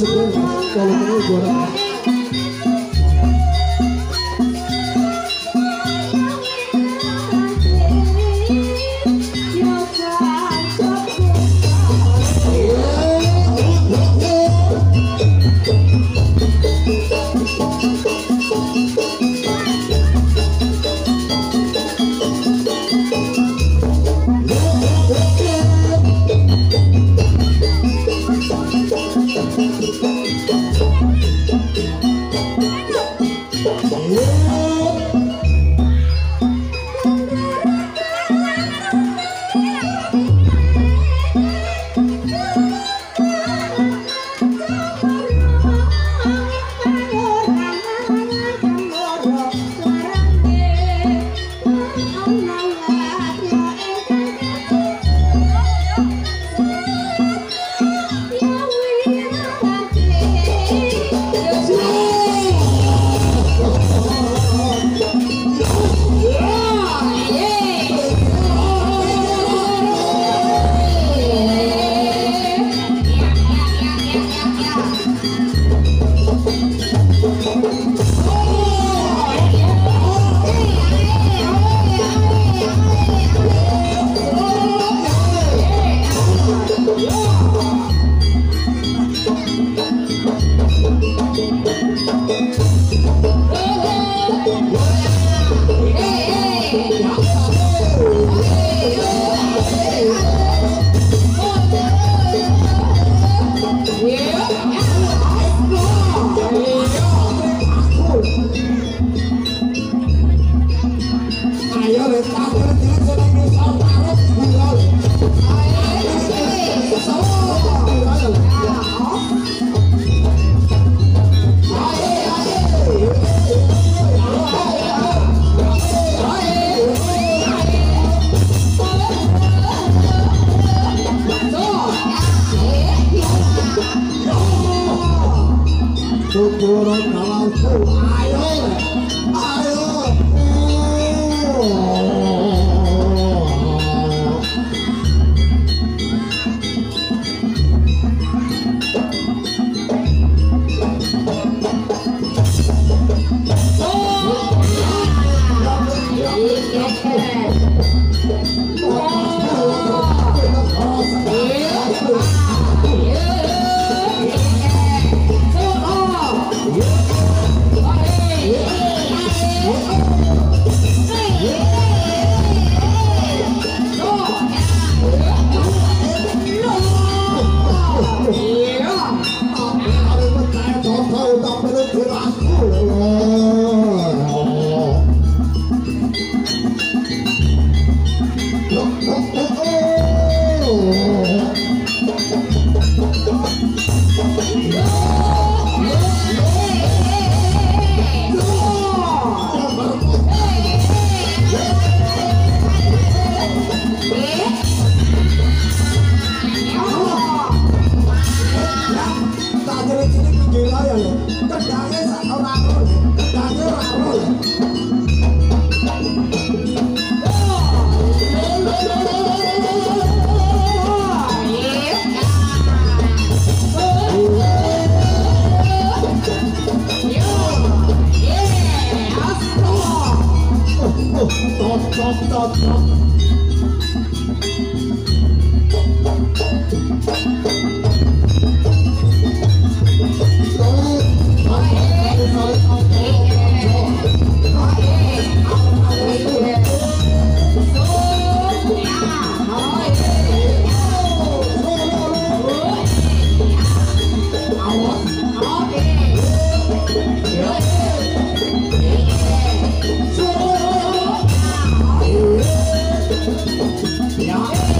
Yeah.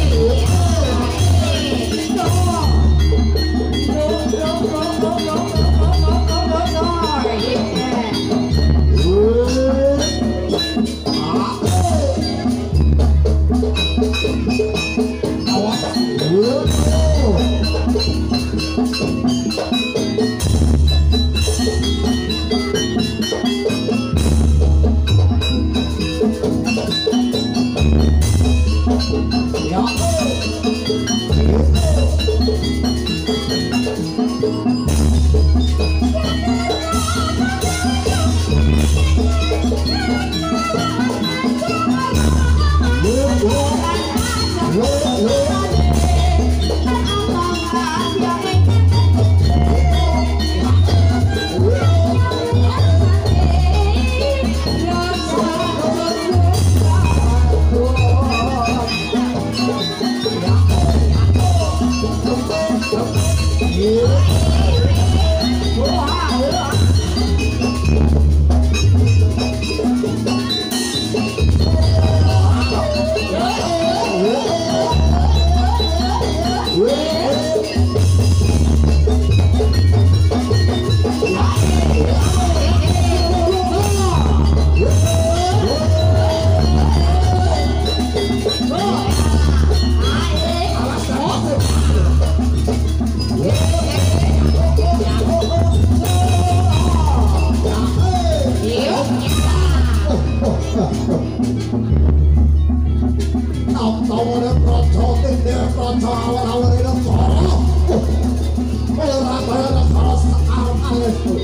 Tawane praja tinde praja awal-awal negara. Ora kaya negara sekar alestu.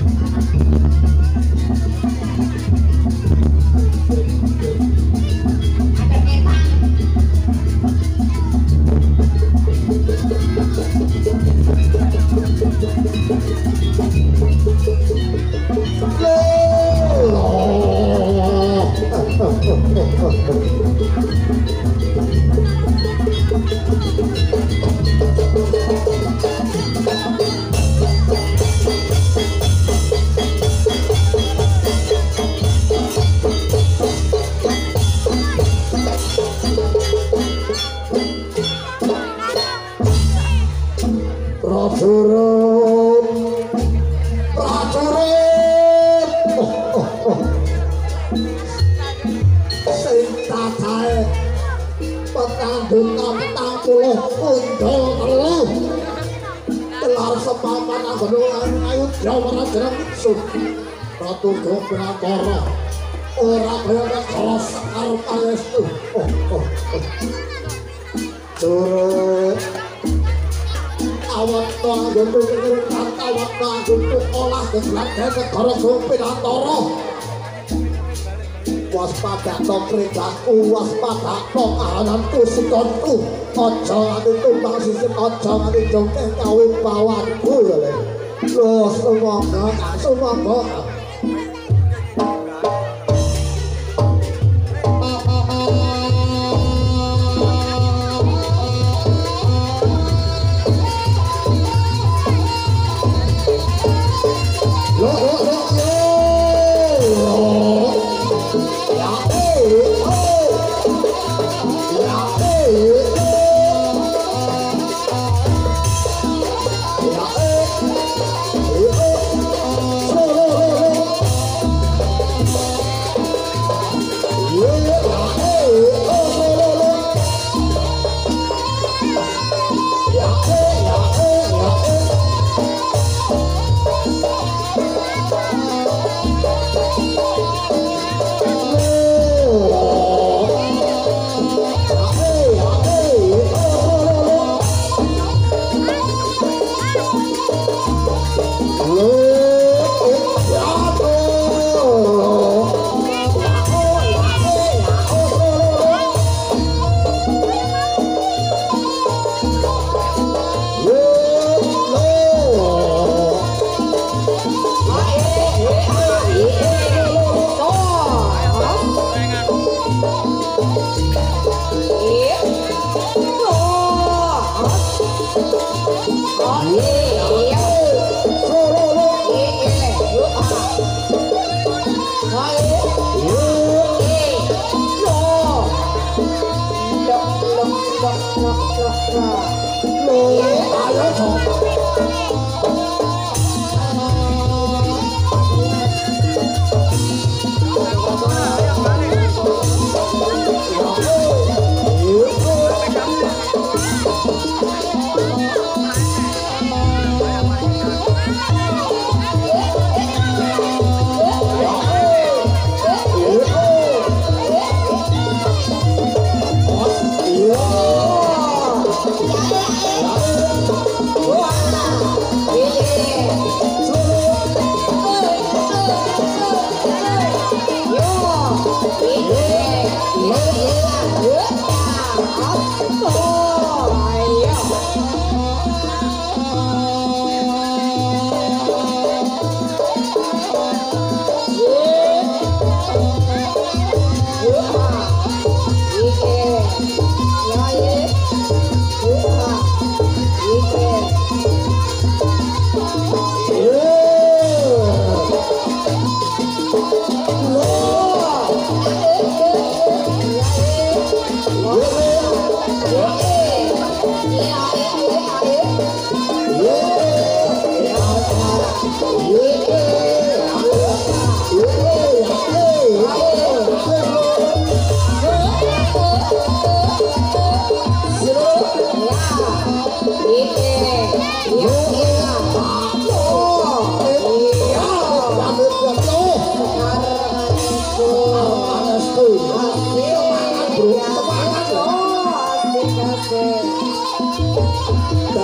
Ratu Gopinatara ora kaya negara sekar alestu. Durut awak nganggo pikiran kata awak nganggo olah geglan negara Gopinatara. Waspada to perintahku, waspada to kahananku sikonku. Aja nganti tumbang sisip, aja nganti jongkeh kawin bawanku lho. Loh, sumangga.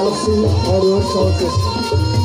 Chelsea Audio Sound System.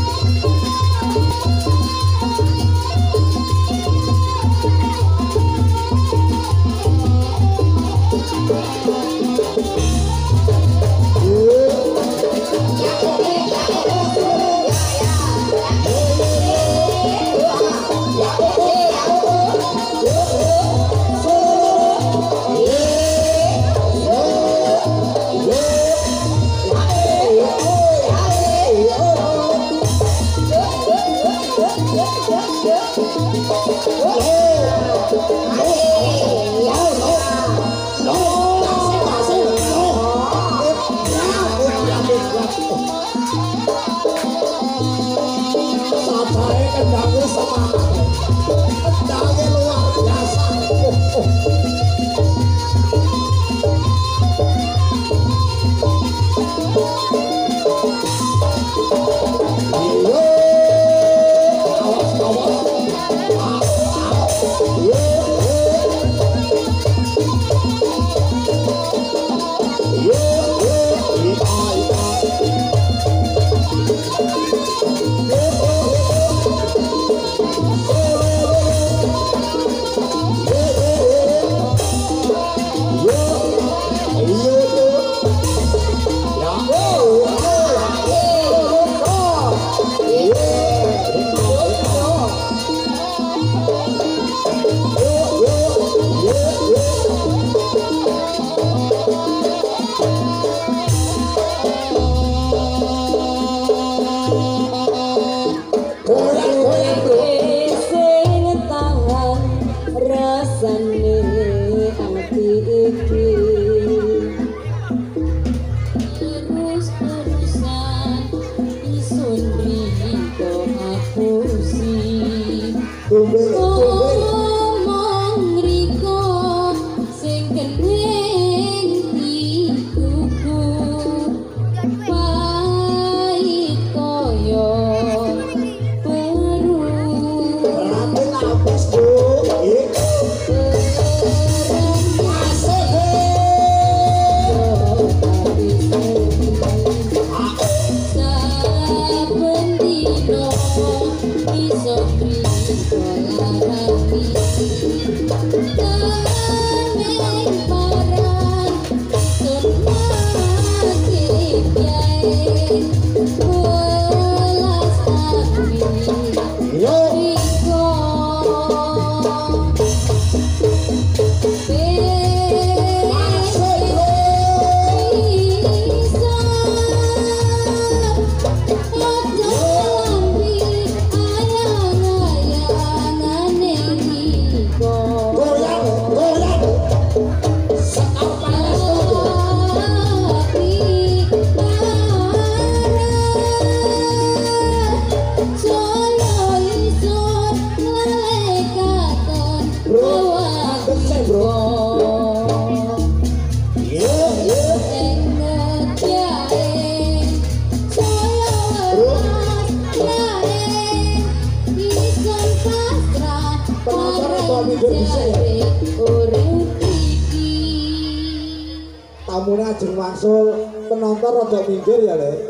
Tamune ajeng wangsul penonton rada minggir ya Le.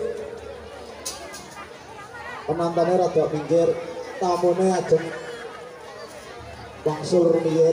Penontonnya rada minggir, tamune ajeng wangsul rumiyin.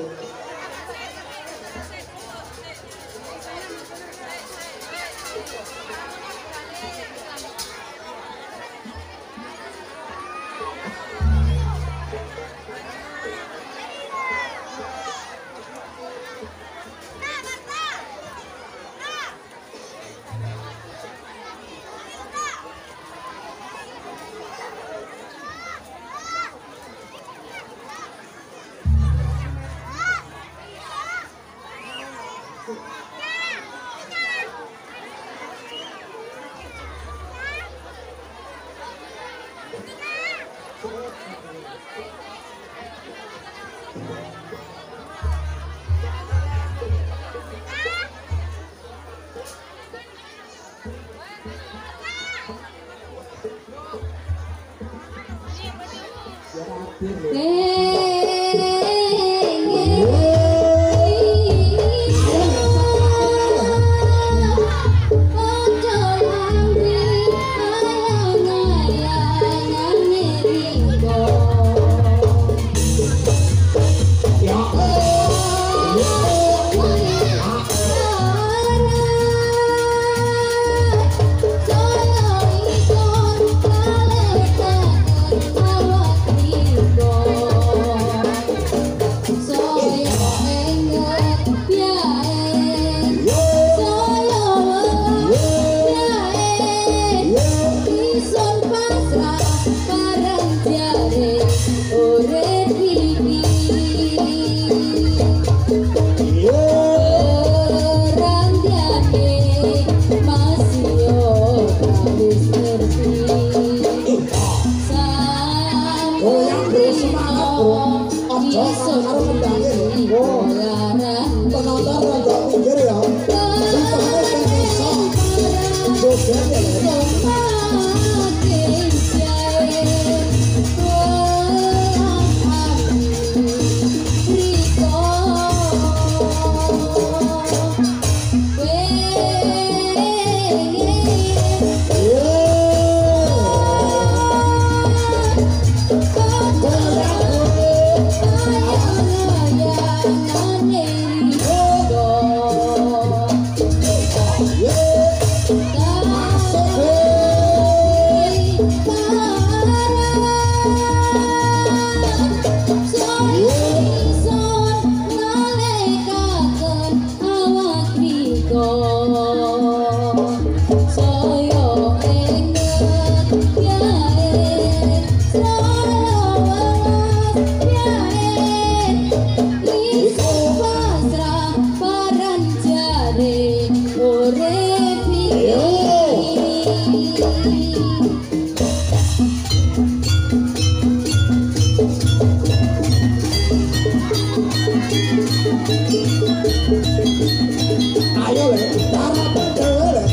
Ayo le, darah dewe le.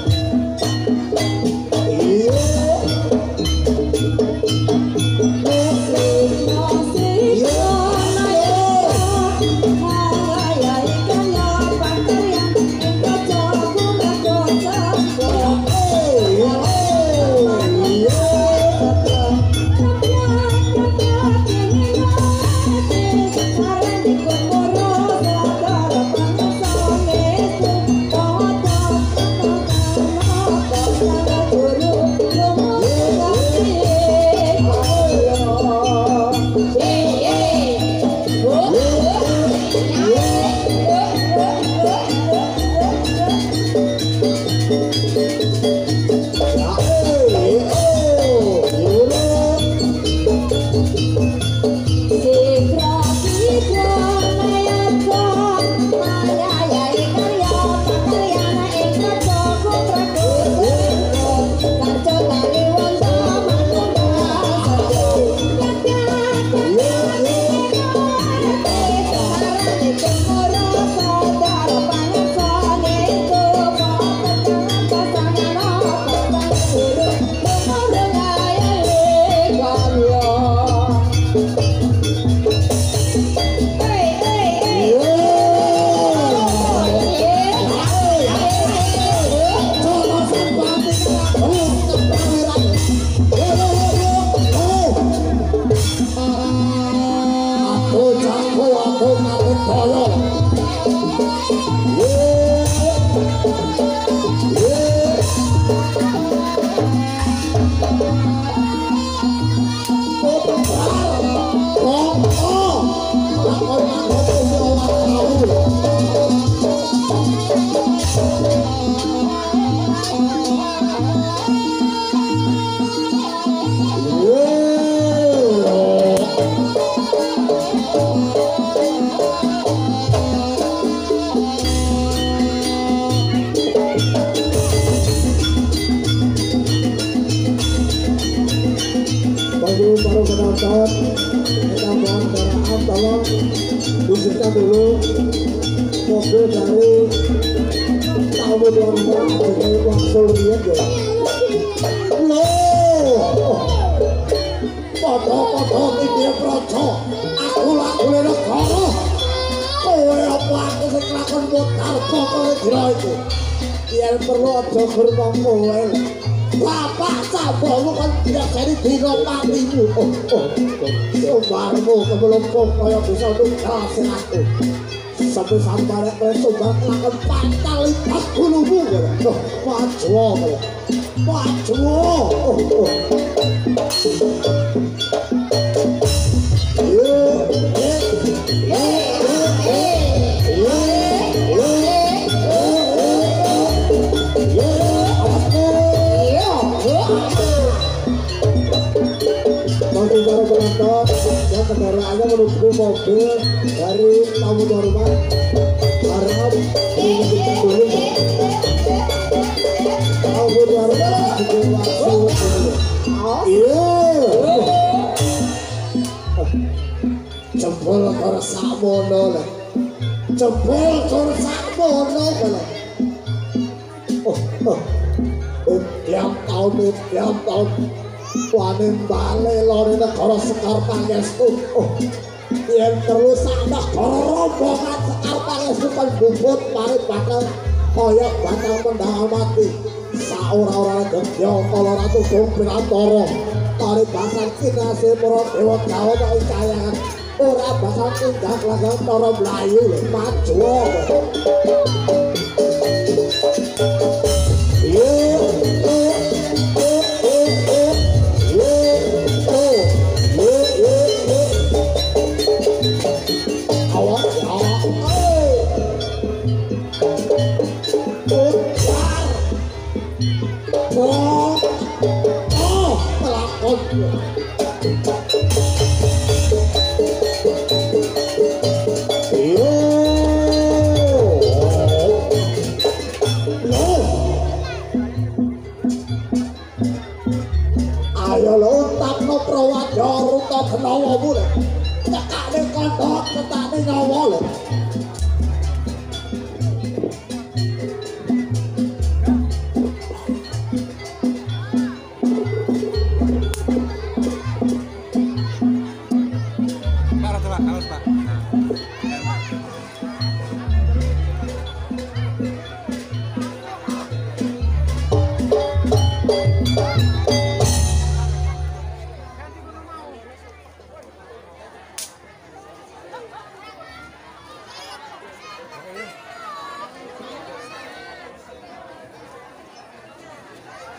Iya. Dulu mobil dari tahun 2004 langsung lihat ya loh foto-foto ini proco aku laku negara kowe apa aku sing lakon motor pokoknya dira itu yen perlu aja gerbang kowe bapak sabamu kan biasanya dina patimu sobarmu kemelempung kaya bisa nukasin aku sampai sobar lakon pantal lipat gulumu maju para penonton yang kendaraannya menuju mobil dari tamu hormat harap menunjukkan dulu tamu hormat juga langsung iya jempol kor sakmono lah jempol kor sakmono lah tiap tahun Wanin bale lori negara Sekar Pangestu yang terus ada rombongan Sekar Pangestu kan bubut mari bakal koyok bakal mendamati saura-ura gedya kala ratu Kumprantara mari bakal kinase para dewa Jawa tak kayangan ora bakal tindak lagan para Melayu maju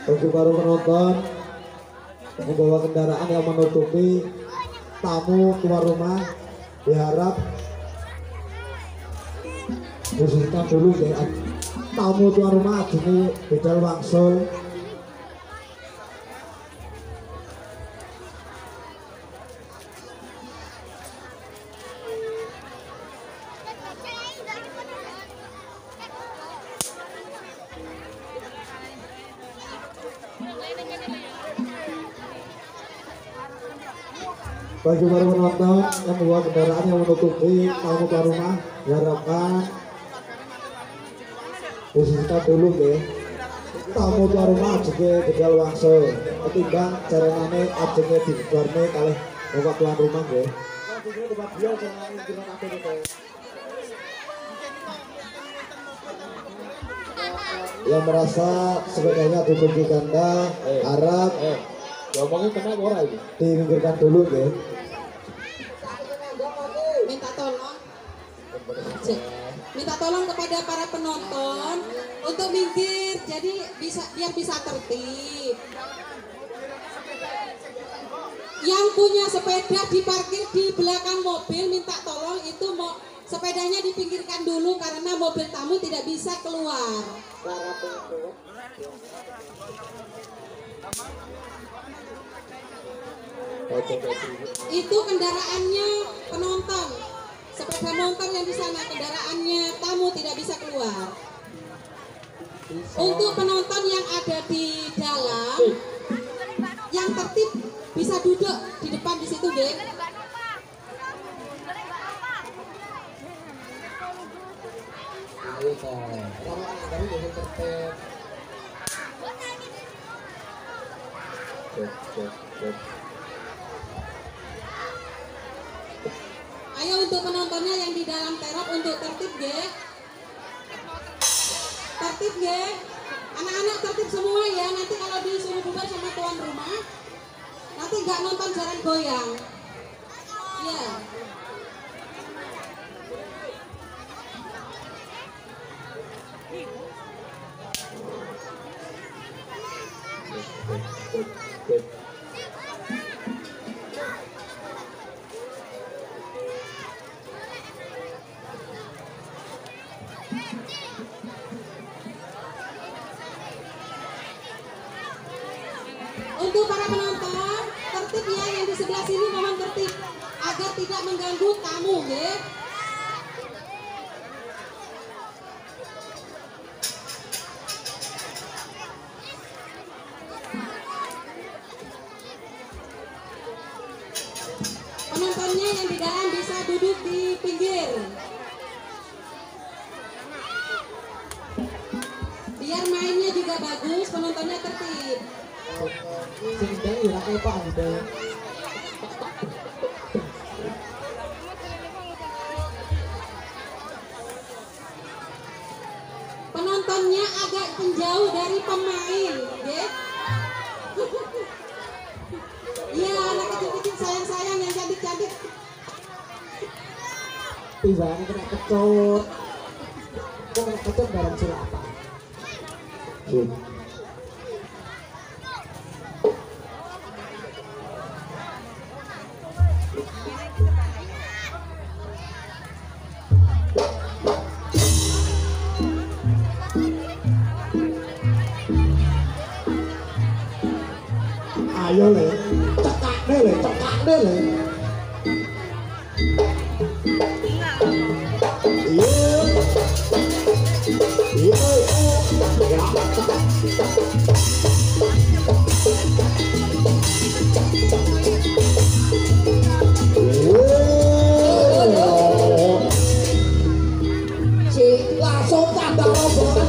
Bagi para penonton membawa kendaraan yang menutupi tamu tuan rumah diharap disingkat dulu ya. Tamu tuan rumah ini bedal wangsul. Bagi para penonton yang membawa kendaraan yang menutupi tamu tuan rumah diharapkan disingkat dulu ya. Tamu tuan rumah juga bedal wangsul ketimbang jalanane ajenge diwarne kalih bapak tuan rumah ya. Yang merasa sepedanya duduk di ganda harap ngomongin kena ora ini diminggirkan dulu ya. Minta tolong kepada para penonton untuk minggir, jadi biar bisa tertib. Yang punya sepeda diparkir di belakang mobil, minta tolong itu sepedanya dipinggirkan dulu karena mobil tamu tidak bisa keluar. Itu kendaraannya penonton. Sepeda motor yang di sana kendaraannya tamu tidak bisa keluar. Untuk penonton yang ada di dalam, yang tertib bisa duduk di depan di situ, geng. Ayo untuk penontonnya yang di dalam terop untuk tertib, geng. Tertib, geng. Anak-anak tertib semua ya. Nanti kalau disuruh bubar sama tuan rumah, nanti nggak nonton jalan goyang. Ya. Untuk para penonton, tertib ya, yang di sebelah sini mohon tertib agar tidak mengganggu tamu, ya. Penontonnya yang di dalam bisa duduk di pinggir. Biar mainnya juga bagus, penontonnya tertib. Sindang ya kayak Pak Anda. Penontonnya agak menjauh dari pemain, ya. Iya, anak kecil-kecil sayang-sayang yang cantik-cantik. Tiba-tiba kena kecut. Kok kena kecut barang sila apa? Ayo le, cekak deh le. Iya, si langsung tanda robohan.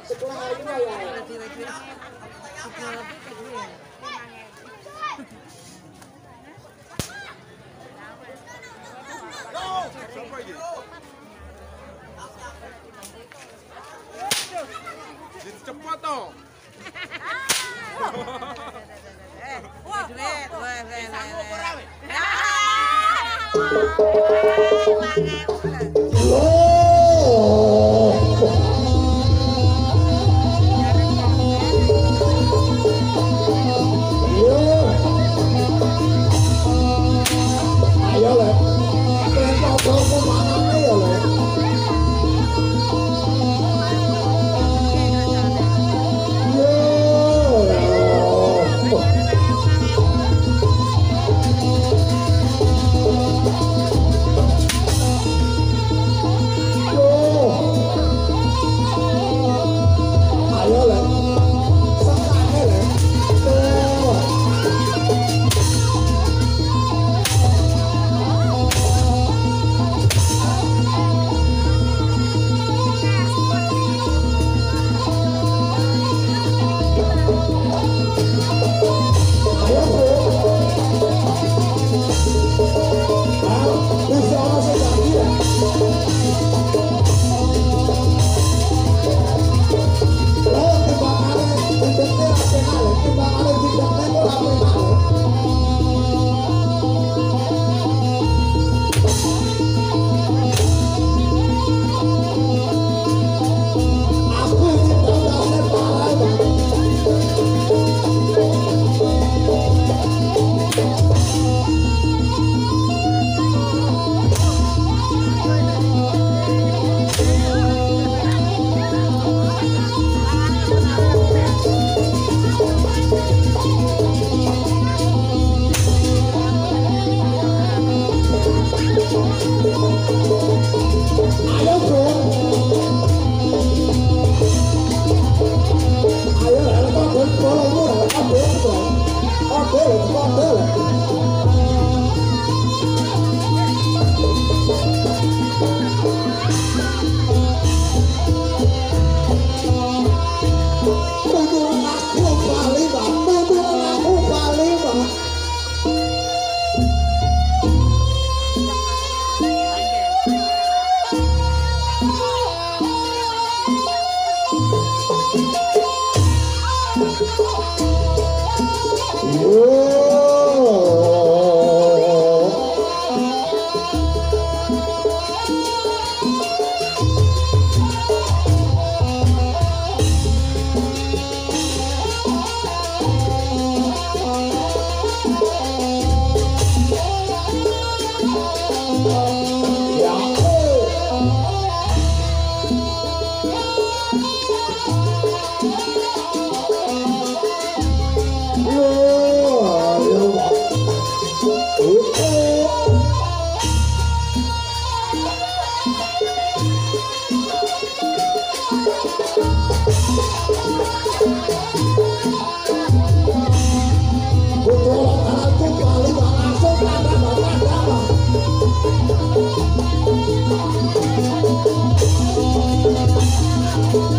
sekolah hari ini ya. Cepat toh. Ayo le, kau kemana nih ya le? Ayo le, santai le, Thank you.